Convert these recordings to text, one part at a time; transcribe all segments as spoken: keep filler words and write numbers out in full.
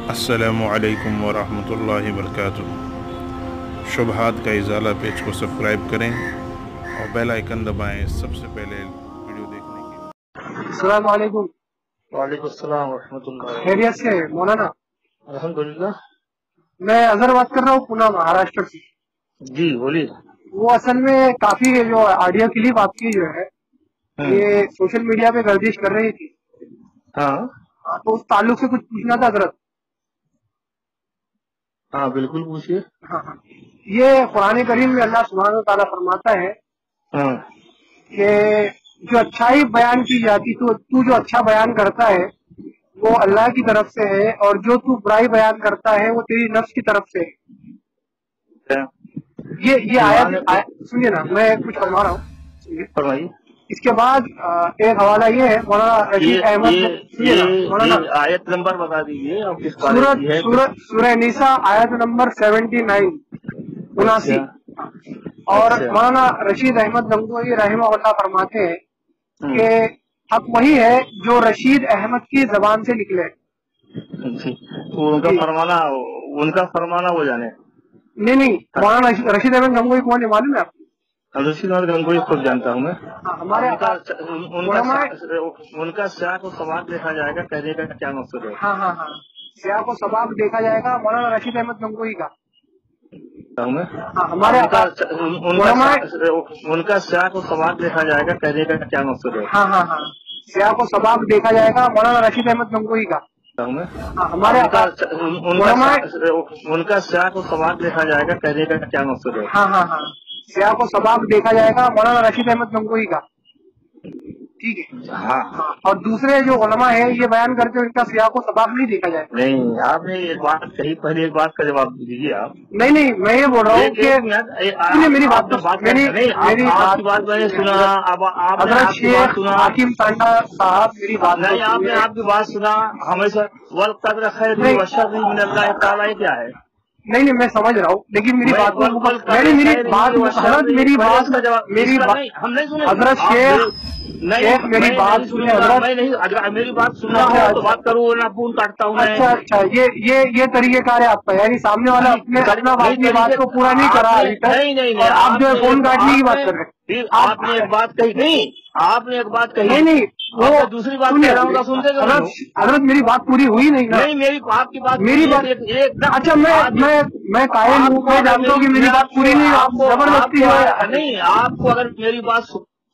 अस्सलामु अलैकुम वरहमतुल्लाहि वबरकातुहू। शुबहात का इज़ाला पेज को सब्सक्राइब करें और बेल आइकन दबाएं सबसे पहले वीडियो देखने के लिए। अस्सलामु अलैकुम। वालेकुम अस्सलाम वरहमतुल्लाह। खैरियत से मौलाना? अल्हम्दुलिल्लाह। मैं अजहर बात कर रहा हूँ, पुणे महाराष्ट्र से। जी बोलिए। वो असल में काफी जो ऑडियो क्लिप आपकी जो है ये सोशल मीडिया पे गर्दिश कर रही थी। हाँ हाँ, तो उस ताल्लुक से कुछ पूछना था हजरत। हाँ बिल्कुल पूछिए। हाँ हाँ, ये कुरान करीम में अल्लाह सुब्हानहू व तआला फरमाता है हाँ कि जो अच्छाई बयान की जाती, तो तू जो अच्छा बयान करता है वो अल्लाह की तरफ से है, और जो तू बुराई बयान करता है वो तेरी नफ्स की तरफ से है। ये ये आयत आय, सुनिए ना, मैं कुछ फरमा रहा हूँ, फरमाइए। इसके बाद एक हवाला ये है, मौलाना रशीद अहमद, सुनिए ना मौलाना, आयत नंबर बता दीजिए आप किस सूरत सूरत सूरह निसा आयत नंबर सेवेंटी नाइन उनासी। और मौलाना रशीद अहमद गंगोही रहमहुल्लाह फरमाते हैं कि हक वही है जो रशीद अहमद की जबान से निकले। उनका फरमाना उनका फरमाना वो जाने। नहीं नहीं, मौलाना रशीद अहमद गंगोही कौन है मालूम है आपको? रशीद अहमद गंगोही खुद जानता हूँ मैं। हमारे उनका उनका उनका स्याह को सवाब देखा जाएगा, कहने का क्या मकसद है? हाँ हाँ हाँ, स्याह को सवाब देखा जाएगा, मौलाना रशीद अहमद गंगोही का। हाँ, हमारे उनका स्याह को सवाब देखा जाएगा, कहने का क्या मकसद है? हाँ हाँ हाँ, स्याह को सवाब देखा जाएगा, मौलाना रशीद अहमद गंगोही का। हाँ, हमारे उनका स्याह को सवाब देखा जाएगा, कहने का क्या मकसद है? हाँ हाँ हाँ, स्याह को सवाब देखा जाएगा, मौलाना रशीद अहमद गंगोही का। ठीक है। हाँ, और दूसरे जो उलमा है ये बयान करते हैं इनका स्याह को सवाब नहीं देखा जाएगा। नहीं, आपने एक बात कही, पहले एक बात का जवाब दीजिए आप। नहीं नहीं, मैं ये बोल रहा हूँ कि मेरी बात तो मेरी मेरी बात मैंने सुना, अब आपने आपकी बात सुना, हाकिम सांडा साहब मेरी बात नहीं, आपने आपकी बात सुना हमेशा। वल कद्र खैर व शर्र मिनल्लाह ताला, ये क्या है? नहीं नहीं, मैं समझ रहा हूँ, लेकिन मेरी बात मेरी मेरी बात हजरत मेरी बात मेरी बात हम नहीं सुने हजरत शेख नहीं, मेरी बात सुने हजरत। मैं नहीं, अगर मेरी बात सुनना हो तो बात करूँ ना, फोन काटता हूँ। अच्छा अच्छा, ये ये ये तरीकेकार है आपका, यानी सामने वाला अपने अपना अपनी बात को पूरा नहीं करा अभी तक। नहीं नहीं नहीं, आप जो है फोन काटने की बात कर रहे हैं। आपने एक बात कही, नहीं आपने एक बात कही, नहीं नहीं, वो दूसरी बात कह रहा हूँ, सुनते हजरत मेरी बात पूरी हुई नहीं ना। नहीं, मेरी आपकी बात मेरी बात एक अच्छा, मैं मैं मैं कायल हूँ, मैं जानता हूँ कि मेरी बात पूरी नहीं, आपको जबरदस्ती नहीं। आपको अगर मेरी बात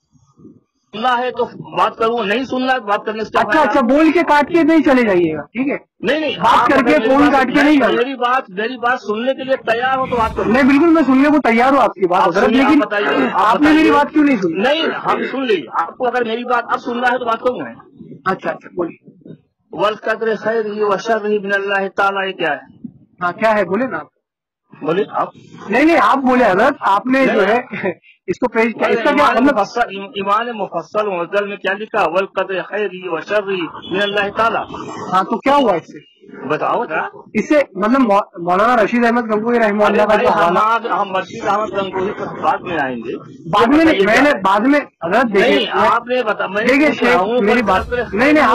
सुनना है तो बात करूँ, नहीं सुनना है बात करने से। अच्छा अच्छा, बोल के काट के नहीं चले जाइएगा, ठीक है? नहीं नहीं, बात करके फोन काट के नहीं जाना। मेरी बात मेरी बात सुनने के लिए तैयार हो तो बात करो। नहीं, बिल्कुल मैं सुनने को तैयार हूँ आपकी बात, लेकिन बताइए आपने मेरी बात क्यों नहीं सुनी? नहीं, हम सुन ली। आपको अगर मेरी बात अब सुनना है तो बात करूँ मैं। अच्छा अच्छा, बोलिए। वल कद्र खैर व शर्र मिनल्लाह ताला, ये क्या है? हाँ, क्या है बोले ना, बोले आप। नहीं नहीं, आप बोले हजरत, आपने जो है इसको पेश किया, इसका क्या मतलब? ईमान मुफस्सल मुअज्जल में क्या लिखा? वल कद्र खैर व शर्र मिनल्लाह ताला। हाँ, तो क्या हुआ इससे? बताओ ना। इससे मतलब मौलाना रशीद अहमद गंगोही रहमहुल्लाह का जो हाल, हम रशीद अहमद गंगोही पर बाद में आएंगे, बाद में नहीं, मैंने बाद में हजरत देखिए, आपने बता, देखिए शेख मेरी बात, नहीं नहीं,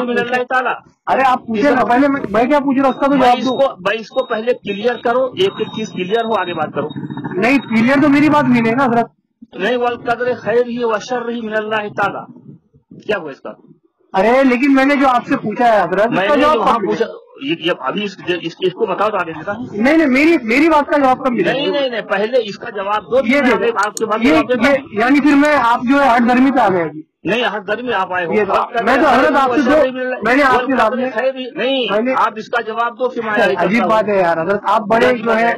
आपको अरे आप पूछे ना पहले, मैं क्या पूछ रहा हूँ उसका तो जवाब दो। भाई इसको पहले क्लियर करो, एक एक चीज क्लियर हो, आगे बात करो। नहीं, क्लियर तो मेरी बात भी नहीं ना हजरत। नहीं, वल कद्र खैर ही व शर्र ही मिनल्लाह ताला, क्या हुआ इसका? अरे लेकिन मैंने जो आपसे पूछा है हजरत, मैंने जो हाँ पूछा, ये अभी इस, इस, इसको बताओ तो आगे देता हूँ। नहीं नहीं, मेरी मेरी बात का जवाब कब मिला? नहीं नहीं नहीं, पहले इसका जवाब दो। ये आपके बात, यानी फिर मैं आप जो है हर धर्मी पे आ गए अभी। नहीं, हर धर्मी आप आए हो। मैं तो हजरत आपसे दो, मैंने आपके सामने नहीं, आप इसका जवाब दो कि मैं। अजीब बात है यार हजरत, आप बड़े जो है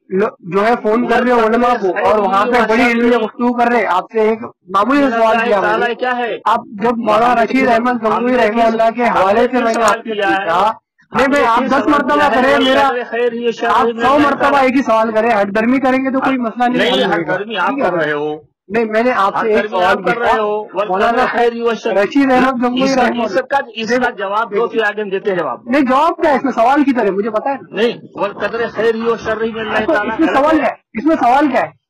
जो है फोन कर रहे हो उलमा को, और वहाँ पे बड़ी इल्मी गुफ्तगू कर रहे। आपसे एक मामूली सवाल किया मैंने, क्या है? आप जब मौलाना रशीद अहमद गंगोही रहमहुल्लाह के हवाले से मैंने आपसे पूछा, नहीं भाई आप दस मरतबा करे, मेरा आप सौ मरतबा एक ही सवाल करे, हट धर्मी करेंगे तो कोई मसला नहीं। हट धर्मी आप कर रहे हो। नहीं, मैंने आपसे एक सवाल किया, मौलाना रशीद अहमद गंगोही रहमहुल्लाह, इसका जवाब दो फिर आगे देते जवाब। नहीं, जवाब क्या है इसमें? सवाल की तरह मुझे पता है। नहीं, वल कद्र खैर ही व शर्र ही मिनल्लाह ताला, इसमें सवाल है, इसमें सवाल क्या है?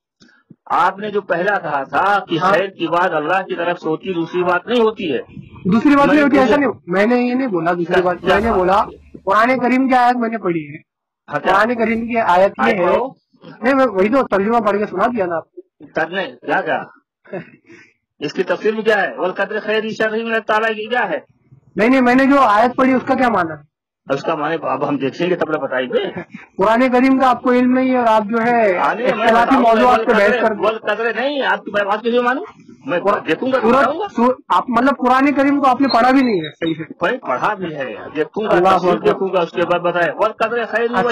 आपने जो पहला कहा था कि खैर की बात अल्लाह की तरफ से होती, दूसरी बात नहीं होती है। दूसरी बात नहीं होती, ऐसा नहीं, मैंने ये नहीं बोला दूसरी बात। मैंने बोला कुरान करीम की आयत मैंने पढ़ी है। कुरान करीम की आयत ये है, नहीं मैं वही तो तर्जुमा पढ़ के सुना दिया ना आपको। करने क्या क्या इसकी तफसीर में क्या है? वल कद्र खैर शर्रि मिन ताला की क्या है? नहीं नहीं मैंने जो आयत पढ़ी उसका क्या माना है? उसका माने अब हम देखेंगे तब बताएंगे। कुरान करीम का आपको इल्म नहीं है और आप जो है इख्तिलाफी मौज़ूआत पे बहस कर वल कद्र नहीं, आपकी बात कैसे मानूं? मैं देखूंगा आप मतलब कुरान करीम को आपने पढ़ा भी नहीं है सही से? भाई पढ़ा भी है, देखूंगा देखूंगा उसके बाद बताए वल कद्र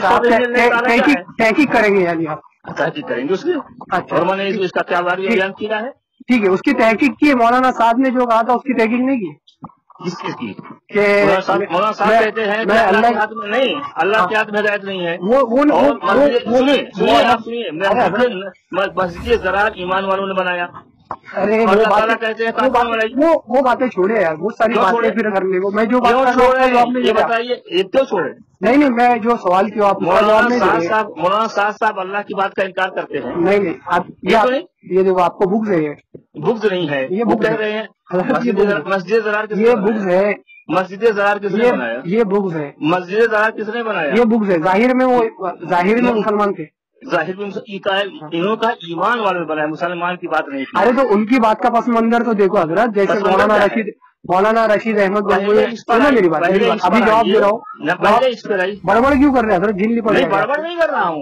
खैर तहकीक करेंगे यानी आप तहकीक करेंगे उसकी। और मैंने इसका क्या बयान किया है? ठीक है, उसकी तहकीक की। मौलाना साहब ने जो कहा था उसकी तहकीक नहीं की। किसकी की? मौलाना साहब कहते हैं मैं अल्लाह के हाथ में नहीं, अल्लाह के हाथ में हिदायत नहीं है। वो वो सुनिए सुनिए आप सुनिए, मस्जिद ज़रार ईमान वालों ने बनाया। अरे वो बातें कहते हैं वो वो बातें छोड़े यार, बहुत सारी बातें फिर करने को। मैं जो बात आपने ये बताइए ये क्यों छोड़े? नहीं नहीं मैं जो सवाल किया आप मौलाना साहब मौलाना साहब साहब अल्लाह की बात का इनकार करते हैं। नहीं नहीं आप ये ये देखो आपको बुक्स है, बुक्स नहीं है, ये बुक कह रहे हैं मस्जिद ज़रार। ये बुक्स है, मस्जिद ज़रार किसने बनाया? ये बुक्स है, मस्जिद ज़रार किसने बनाया? ये बुक्स है। जाहिर में वो जाहिर में मुसलमान थे, जाहिर में इन्हों का ईमान वाले बनाया, मुसलमान की बात नहीं। अरे तो उनकी बात का पस मंजर तो देखो हजरत, जैसे मौलाना रशीद मौलाना रशीद अहमद सुनो मेरी बात, अभी जवाब दे रहा हूँ। बड़बड़ क्यों कर रहे हैं हजरत? जिन पड़ बड़बड़ नहीं कर रहा हूँ,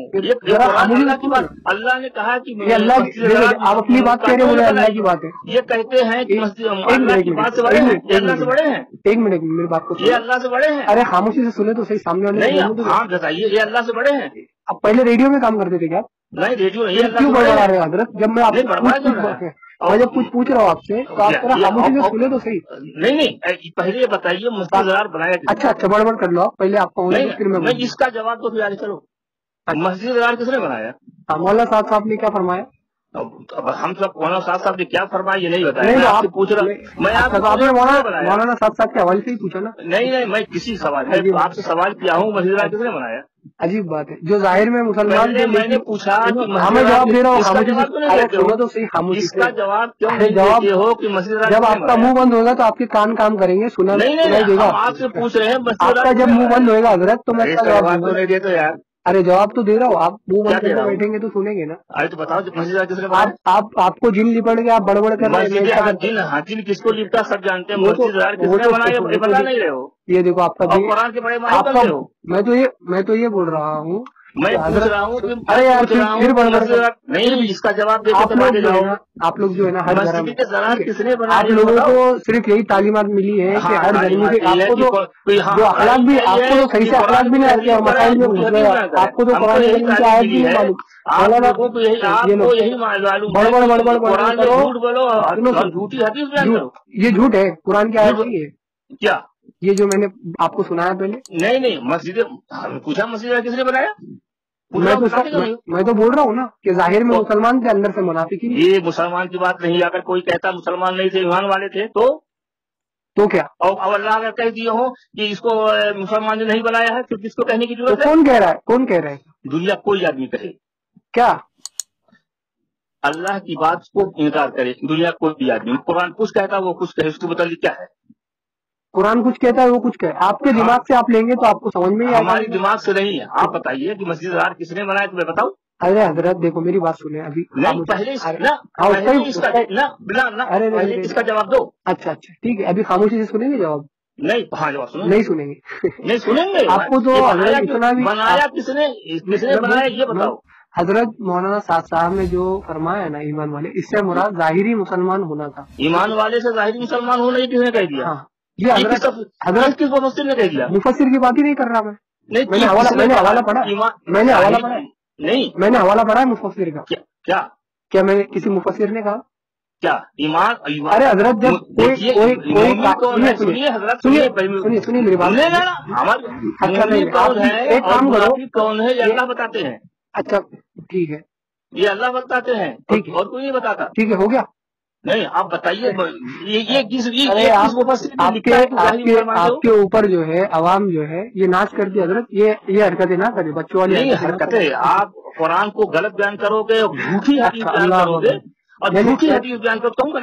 अल्लाह ने कहा कि ये अल्लाह, आप अपनी बात कह रहे हो, अल्लाह की बात है। ये कहते हैं कि अल्लाह की बात से बड़े हैं, अल्लाह से बड़े हैं। एक मिनट मेरी बात को, ये अल्लाह से बड़े हैं। अरे खामोशी से सुने तो सही, सामने वाले नहीं। हाँ बताइए, ये अल्लाह से बड़े हैं। अब पहले रेडियो में काम करते थे क्या? नहीं रेडियो नहीं। क्यों बड़बड़ा रहे हजरत? जब मैं आपसे मैं जब कुछ पूछ रहा हूँ आपसे तो आप तरह खामोशी से सुने तो सही। नहीं नहीं पहले ये बताइए मस्जिद ज़रार बनाया? अच्छा अच्छा बड़बड़ कर लो आप, पहले आपको फिर मैं इसका जवाब तो तैयारी करो। मस्जिद ज़रार किसने बनाया? मौलाना साहब साहब ने क्या फरमाया? अब हम सब मौलाना साहब साहब ने क्या फरमाया ये नहीं बताया। मैं आपसे पूछ रहा हूँ, मैं आपसे मौलाना साहब साहब के हवाले से ही पूछा ना। नहीं नहीं मैं किसी सवाल मैं आपसे सवाल किया हूँ मस्जिद ज़रार किसने बनाया? अजीब बात है, जो जाहिर में मुसलमान थे। मैंने पूछा हमें जवाब दे रहा हूँ, तो सही खामोशी। इसका जवाब क्यों नहीं देते हो कि मस्जिद ज़रार? जब आपका मुंह बंद होगा तो आपके कान काम करेंगे, सुना नहीं देगा। आपसे पूछ रहे हैं आपका जब मुंह बंद होगा हजरत तो मैं जवाब तो नहीं देते यार। अरे जवाब तो दे रहा हूँ, आप मुंह बंद करके बैठेंगे तो सुनेंगे ना। अरे तो बताओ मस्जिद ज़रार किसने बनाया? आप आपको जिन लिपट के आप बड़बड़ कर रहे हैं। जिन हाँ जिन किसको लिपटा सब जानते हैं, मस्जिद ज़रार किसने बनाया बता नहीं रहे हो। ये देखो आपका कुरान के बड़े माहिर बन रहे हो। मैं तो ये मैं तो ये बोल रहा हूँ, मैं पूछ रहा हूँ। अरे यार फिर नहीं इसका जवाब देते आप लोग जो है आप लोग जो है ना हर घर में किसने बनाया? आप लोगों को सिर्फ यही तालीमात मिली है कि हर घर में आपको तो जो अखलाक भी आपको तो सही से अखलाक भी नहीं आती और मसाइल में घुस गए आपको तो कुरान की आयत भी नहीं मालूम। बड़बड़ बड़बड़ बड़बड़ झूठी हदीस बयान करो। ये झूठ है, कुरान की आयत नहीं है क्या? ये जो मैंने आपको सुनाया पहले? नहीं नहीं मस्जिद पूछा मस्जिद किसने बनाया? मैं तो मैं, मैं तो बोल रहा हूँ ना कि जाहिर में मुसलमान थे, अंदर से मुनाफिकी। ये मुसलमान की बात नहीं। अगर कोई कहता मुसलमान नहीं थे ईमान वाले थे तो तो क्या? और अब अल्लाह अगर कह दिए हो कि इसको मुसलमान ने नहीं बनाया है फिर किसको कहने की जरूरत है? कौन कह रहा है? कौन कह रहा है? दुनिया कोई आदमी कहे क्या? अल्लाह की बात को इनकार करे दुनिया कोई भी आदमी। कुरान कुछ कहता वो कुछ कहे, उसको बताइए क्या है? कुरान कुछ कहता है वो कुछ कहे। आपके दिमाग से आप लेंगे तो आपको समझ में ही आएगा। हमारी दिमाग से नहीं है। आप बताइए कि मस्जिद ज़रार किसने बनाया तो मैं बताऊं? अरे हजरत देखो मेरी बात सुने अभी। नहीं पहले अरे पहले इसका जवाब दो। अच्छा अच्छा ठीक है, अभी खामोशी से सुनेंगे जवाब? नहीं हाँ जवाब सुनो। नहीं सुनेंगे नहीं सुनेंगे। आपको तो इतना भी बनाया किसने किसने बनाया ये बताओ। हजरत मौलाना साहब साहब ने जो फरमाया है ना ईमान वाले, इससे मुराद जाहिरी मुसलमान होना था। ईमान वाले से जाहिरी मुसलमान होना ये किसने कह दिया? ये हजरत किस मुफस्सिर ने कह दिया? मुफस्सिर की बात ही नहीं कर रहा मैं। नहीं मैंने हवाला मैंने हवाला पढ़ा मैंने हवाला पढ़ा नहीं मैंने हवाला पढ़ा है मुफस्सिर का। क्या क्या मैंने किसी मुफस्सिर ने कहा क्या ईमान? अरे हजरत जब कोई कोई कोई सुनिए हजरत सुनिए सुनिए सुनिए मेरी बात। हमारे कौन है? एक काम करो, कौन है ये अल्लाह बताते हैं। अच्छा ठीक है, ये अल्लाह बताते हैं, ठीक है, और कोई नहीं बताता। ठीक है हो गया। नहीं आप बताइए ये ये किस ये अरे आप, आपके आपके आपके ऊपर जो है अवाम जो है ये नाच करती है हजरत। ये ये हरकतें ना करे बच्चों वाली नहीं हरकतें। आप कुरान को गलत बयान करोगे, झूठी हदीस बयान करोगे और झूठी हदीस बयान करो कहूँगा ना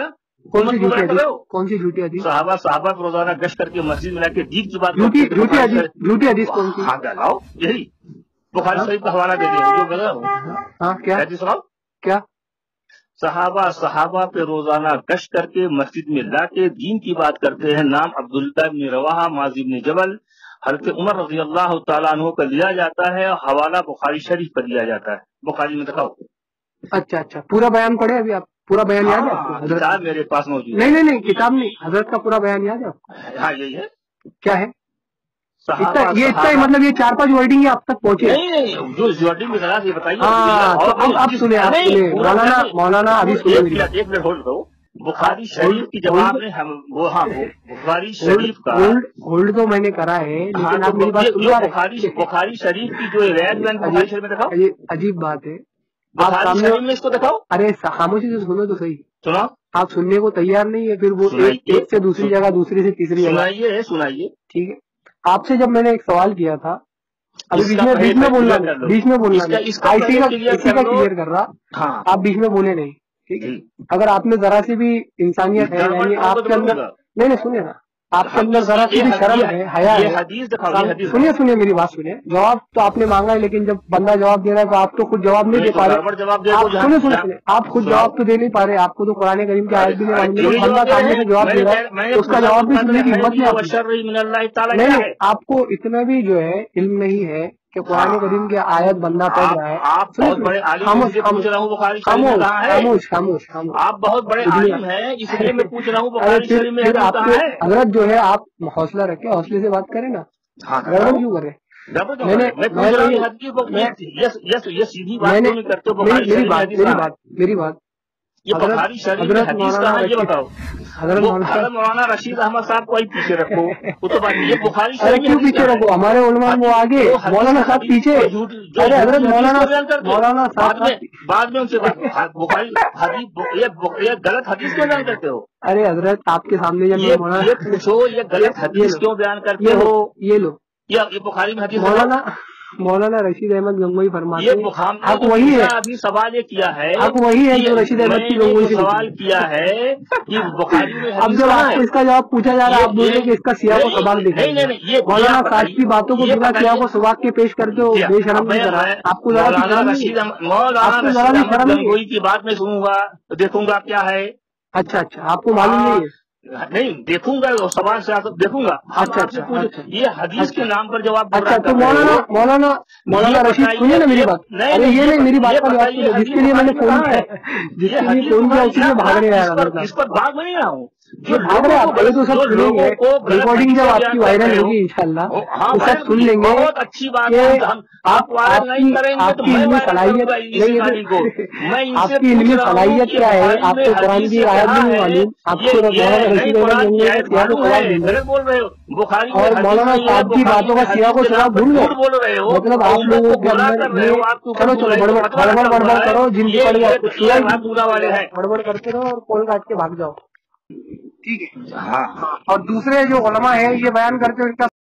कौन सी झूठी हदीस? कौन सी झूठी हदीस? साहबा साहबा को रोजाना गश्त करके मस्जिद में लाके दीन की बात झूठी झूठी हदीस झूठी हदीस कौन सी? हाँ लाओ, यही बुखारी शरीफ का हवाला दे दिया जो गलत। हाँ क्या हदीस सुनाओ क्या? सहाबा सहाबा पे रोजाना गश्त करके मस्जिद में लाके दीन की बात करते हैं। नाम अब्दुल्लाह इब्न रवाहा, माज़ इब्न जबल, हज़रत उमर रज़ी अल्लाह तआला अन्हु का लिया जाता है। हवाला बुखारी शरीफ पर दिया जाता है। बुखारी में दिखाओ। अच्छा अच्छा, पूरा बयान पढ़े अभी आप? पूरा बयान याद है आपको? हजरत किताब मेरे पास मौजूद नहीं नहीं नहीं किताब नहीं, हजरत का पूरा बयान याद है आपको? हाँ यही है। क्या है? सहाबा इतना ये इतना मतलब ये चार पांच वर्डिंग आप तक पहुंचे? नहीं नहीं जो वर्डिंग में ये बताइए। हाँ तो अब आप सुने आप सुने मौलाना मौलाना अभी सुने मेरी बात। एक मिनट होल्ड करो। बुखारी शरीफ की जब आपने हम वो हाँ बुखारी शरीफ का होल्ड होल्ड तो मैंने करा है, लेकिन आप मेरी बात सुन पा रहे? बुखारी बुखारी शरीफ की जो रिवायत में बुखारी शरीफ में दिखाओ। ये अजीब बात है, आप बुखारी सामने शरीफ में इसको दिखाओ। अरे खामोशी से सुनो तो सही। सुनाओ। आप सुनने को तैयार नहीं है, फिर वो एक, एक से दूसरी जगह दूसरी से तीसरी जगह। सुनाइए सुनाइए। ठीक है, आपसे जब मैंने एक सवाल किया था, अभी बीच में बीच में बोलना बीच में बोलना आई सी का इसी का क्लियर कर रहा। हाँ आप बीच में बोले नहीं, ठीक है? अगर आप में जरा सी भी इंसानियत है, यानी आपके अंदर नहीं नहीं सुनिए ना, आपके अंदर जरा सी भी शर्म है, हया है, सुनिए सुनिए मेरी बात सुनिए। जवाब तो आपने मांगा है, लेकिन जब बंदा जवाब दे रहा है तो आप तो खुद जवाब नहीं दे पा रहे। आप सुनिए सुनिए सुनिए आप खुद जवाब तो दे नहीं पा रहे। आपको तो कुरान करीम की आयत भी नहीं मालूम, बंदा सामने से जवाब दे रहा है तो उसका जवाब भी सुनने की हिम्मत नहीं आपकी। नहीं नहीं आपको इतना भी जो है इल्म नहीं है कि कुरान करीम की आयत बंदा पढ़ रहा है। आप बहुत बड़े आलिम हैं, पूछ रहा हूँ बुखारी शरीफ में कहाँ है? खामोश खामोश खामोश। आप बहुत बड़े आलिम हैं, इसलिए मैं पूछ रहा हूँ बुखारी शरीफ में कहाँ है? हजरत जो है आप हौसला रखे, हौसले से बात करें ना, गड़बड़ क्यों करे? मैंने ये सीधी बात नहीं करते हो। मेरी बात मेरी बात मेरी बात ये बुखारी शरीफ में हदीस कहाँ है ये बताओ। हज़रत मौलाना रशीद अहमद साहब को ही पीछे रखो, वो तो बात ये बुखारी शरीफ क्यों पीछे रखो? हमारे उलमा वो आगे, मौलाना साहब पीछे। अरे हज़रत मौलाना मौलाना साहब बाद में उनसे बुखारी हदीस ये गलत हदीस क्यों बयान करते हो? अरे हजरत आपके सामने जब ये पूछो ये गलत हदीस क्यों बयान करते हो? ये लो ये बुखारी में हदीस मौलाना मौलाना रशीद अहमद गंगोई फरमाते हैं। आप वही है अभी सवाल ये किया है, आप वही है जो रशीद अहमद की गंगोई से सवाल किया है कि बुखारी में। अब जब आपको इसका जवाब पूछा जा रहा है, आप बोल रहे कि इसका सियाक को सवाल दिखाई। नहीं नहीं ये मौलाना साहब की बातों को बिना सियाक को सवाल के पेश करते हो, बेशरम नहीं करा। आपको मौलाना रशीद मौलाना गंगोई की बात में सुनूंगा तो देखूंगा क्या है। अच्छा अच्छा आपको मालूम नहीं है? नहीं देखूंगा सवाल से आकर देखूंगा। अच्छा अच्छा ये हदीस के नाम पर जवाब। अच्छा तो मौलाना मौलाना मौलाना रशीद सुनिए ना मेरी बात। अरे ये नहीं मेरी बात का जवाब सुनिए, जिसके लिए मैंने फोन किया जिसके लिए फोन किया उसी में भाग रहे हैं। इस पर भाग नहीं रहा हूँ, जो भाग रहे आप तो सब सुनेंगे। रिकॉर्डिंग जब आपकी वायरल होगी इंशाल्लाह तो सब सुन लेंगे। बहुत अच्छी बात है। आप आपकी आपकी इल्मी सलाहियत नहीं, आपकी इल्मी सलाहियत क्या है? आपको कुरान की आयत भी नहीं मालूम, आपको रशीद अहमद बोल रहे हो बुखारी और मौलाना साहब की बातों का सिया को सवाल भूल गए। बोल रहे हो मतलब आप लोगों के अंदर ये चलो चलो गड़बड़ गड़बड़ गड़बड़ करो, जिनकी पड़ गया वाले हैं गड़बड़ करते रहो और कॉल काट के भाग जाओ, ठीक है? हाँ। और दूसरे जो उलमा है ये बयान करते हो इनका